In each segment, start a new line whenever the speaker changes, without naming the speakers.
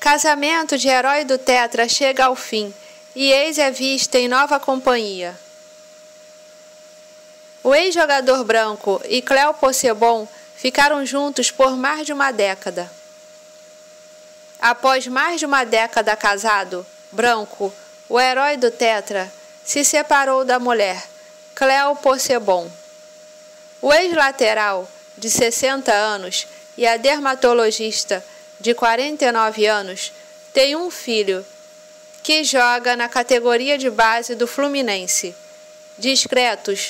casamento de Herói do Tetra chega ao fim e eis é vista em nova companhia. O ex-jogador Branco e Cléo Possebon ficaram juntos por mais de uma década. Após mais de uma década casado, Branco, o herói do Tetra, se separou da mulher, Cléo Possebon. O ex-lateral, de 60 anos, e a dermatologista, de 49 anos, tem um filho, que joga na categoria de base do Fluminense. Discretos.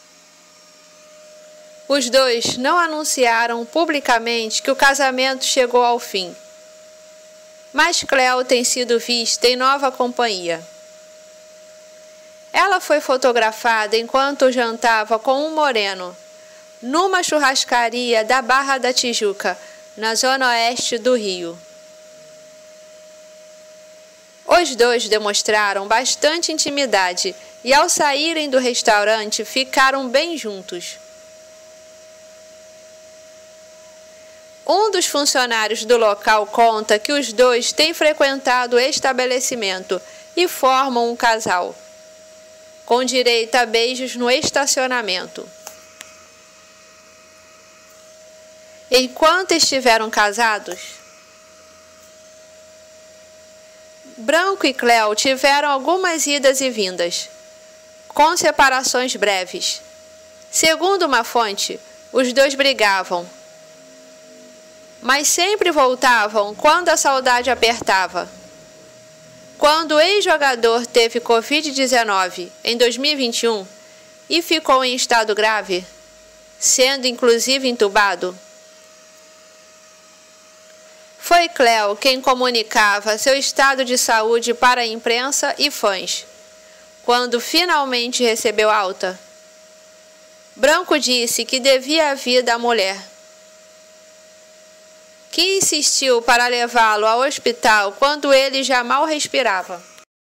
Os dois não anunciaram publicamente que o casamento chegou ao fim. Mas Cléo tem sido vista em nova companhia. Ela foi fotografada enquanto jantava com um moreno, numa churrascaria da Barra da Tijuca, na zona oeste do Rio. Os dois demonstraram bastante intimidade e, ao saírem do restaurante, ficaram bem juntos. Um dos funcionários do local conta que os dois têm frequentado o estabelecimento e formam um casal, com direito a beijos no estacionamento. Enquanto estiveram casados, Branco e Cléo tiveram algumas idas e vindas, com separações breves. Segundo uma fonte, os dois brigavam, mas sempre voltavam quando a saudade apertava. Quando o ex-jogador teve Covid-19 em 2021 e ficou em estado grave, sendo inclusive entubado, foi Cléo quem comunicava seu estado de saúde para a imprensa e fãs. Quando finalmente recebeu alta, Branco disse que devia a vida à mulher, que insistiu para levá-lo ao hospital quando ele já mal respirava.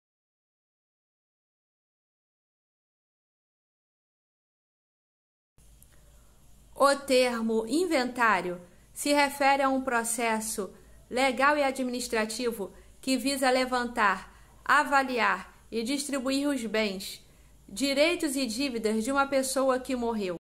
O termo inventário se refere a um processo legal e administrativo que visa levantar, avaliar e distribuir os bens, direitos e dívidas de uma pessoa que morreu.